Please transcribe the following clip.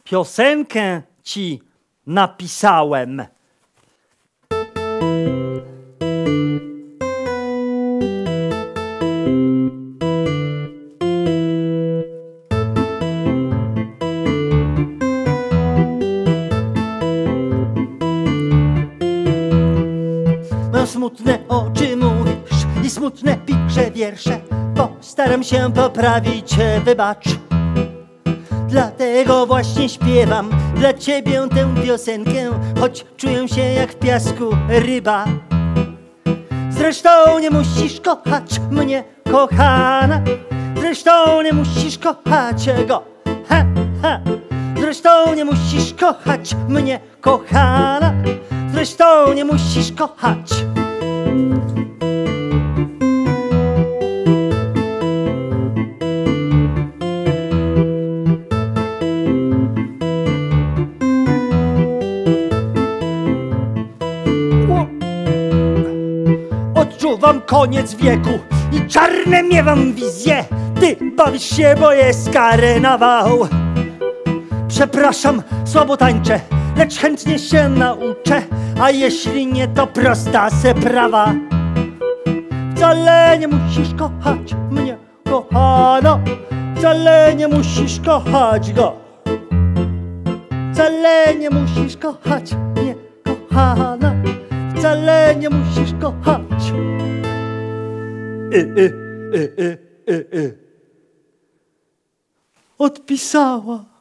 Piosenkę ci napisałem. Mam smutne oczy, mówisz, i smutne pisze wiersze. Postaram się poprawić, wybacz. Dlatego właśnie śpiewam dla ciebie tę piosenkę, choć czuję się jak w piasku ryba. Zresztą nie musisz kochać mnie, kochana. Zresztą nie musisz kochać go, ha, ha. Zresztą nie musisz kochać mnie, kochana. Zresztą nie musisz kochać. Odczuwam koniec wieku i czarne miewam wizje. Ty bawisz się, bo jest karnawał. Przepraszam, słabo tańczę, lecz chętnie się nauczę. A jeśli nie, to prosta sprawa. Wcale nie musisz kochać mnie, kochana. Wcale nie musisz kochać go. Wcale nie musisz kochać mnie, kochana. Wcale nie musisz kochać. Odpisała.